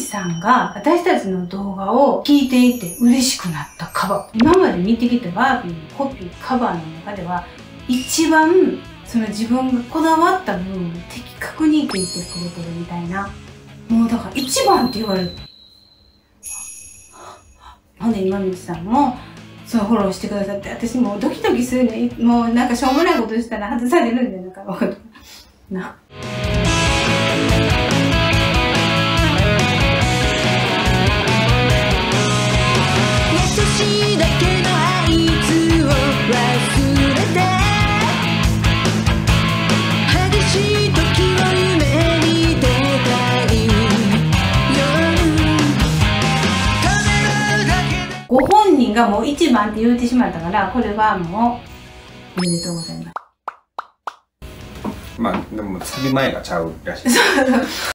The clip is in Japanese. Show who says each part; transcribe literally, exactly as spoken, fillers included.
Speaker 1: さんが私たちの動画を聞いていて嬉しくなったカバー。今まで見てきたバービーのコピー、カバーの中では、一番その自分がこだわった部分を的確に聞いてくれてるみたいな。もうだから一番って言われる。ほんで今道さんもそのフォローしてくださって、私もうドキドキするね。もうなんかしょうもないことしたら外されるんじゃないかな。な。ご本人がもう一番って言うてしまったから、これはもうおめでとうございます。
Speaker 2: まあでもサビ前がちゃうらしい。